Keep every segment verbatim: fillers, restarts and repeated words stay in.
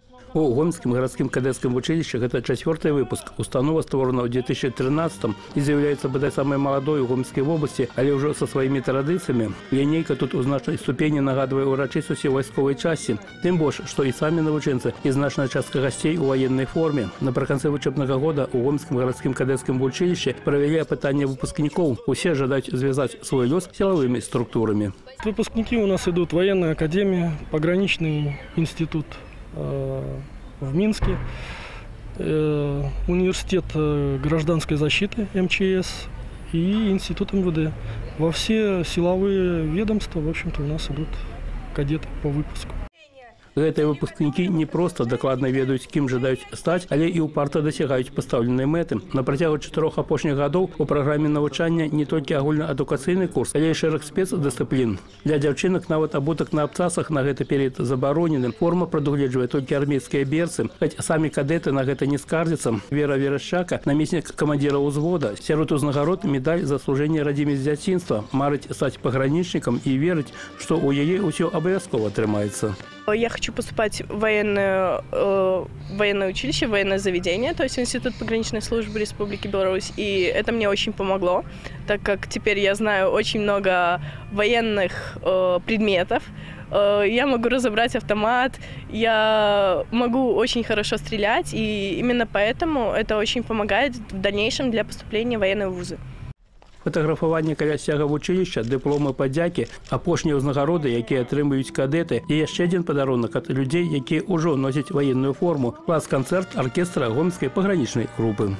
У Гомельском городским кадетском училище это четвертый выпуск. Установа створена в две тысячи тринадцатом и является бодай самой молодой у Гомельской области, але уже со своими традициями. Линейка тут у значной ступени нагадывает урочистости войсковой части. Тем больше, что и сами навученцы, и значная часть гостей у военной форме. Наприконце учебного года у Гомельском городским кадетском училище провели опытание выпускников. Все ожидают связать свой лес с силовыми структурами. Выпускники у нас идут военная академия, пограничный институт в Минске, университет гражданской защиты эм че эс и институт эм вэ дэ. Во все силовые ведомства, в общем-то, у нас идут кадеты по выпуску. Гэтыя выпускнікі не проста дакладна ведаюць, кім жадаюць стаць, але і ўпарта дасягаюць пастаўленай мэты. На працягу чатырох апошніх гадоў у праграме навучання не толькі агульнаадукацыйны курс, але і шэраг спецдысцыплін. Для дзяўчынак нават абутак на абцасах на гэты перыяд забаронены. Форма прадугледжвае толькі армейскія берцы. Хоць самі кадэты на гэта не скардзяцца. Вера Верашчака, намеснік камандзіра ўзвода, сярод узнагарод медаль за служэнне радзіме з дзяцінства, марыць стаць пагранічнікам і верыць, што ў яе ўсё абавязкова атрымаецца. Я хочу поступать в военное, э, военное училище, в военное заведение, то есть Институт пограничной службы Республики Беларусь. И это мне очень помогло, так как теперь я знаю очень много военных э, предметов. Э, я могу разобрать автомат, я могу очень хорошо стрелять, и именно поэтому это очень помогает в дальнейшем для поступления в военные вузы. Фотаграфаванне каля сцяга вучылішча, дыпломы падзякі, апошнія ўзнагароды, якія атрымаюць кадэты, і яшчэ адзін падарунак ад людзей, якія ўжо носяць ваенную форму. Клас-канцэрт аркестра Гомельскай пагранічнай групы.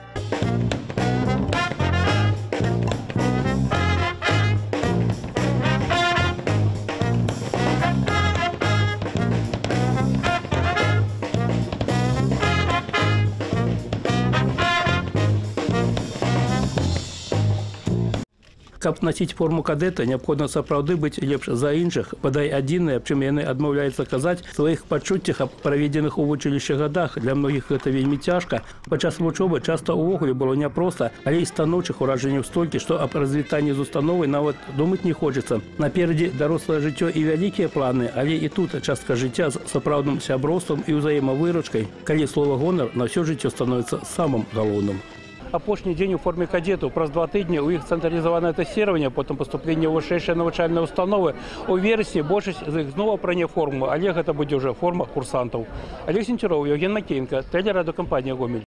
Каб носить форму кадета, необходимо сапраўды быць лепш за іншых. Бадай адзінае, аб чым яны адмаўляюцца казаць, сваіх пачуццях аб праведзеных у вучылішчы гадах. Для многіх гэта вельмі цяжка. Падчас вучобы часта ўвогуле было няпроста, але і станоўчых уражанняў столькі, што аб развітанні з установай нават думаць не хочацца. Наперадзе дарослае жыццё і вялікія планы, але і тут частка жыцця з сапраўдным сяброўствам і ўзаемавыручкай, калі слова гонар на ўсё жыццё становіцца самым галоўным. Апошні дзень у форме кадетаў. Праз два тыдні у іх цэнтралізаванае тэсціраванне, потым паступленне ў вышэйшыя навучальныя установы. У верасні большасць з іх зноў апране форму, але гэта будзе ўжо форма курсантаў. Алексей Сенцюров, Евген Макеенко, тэлерадыёкампанія «Гомель».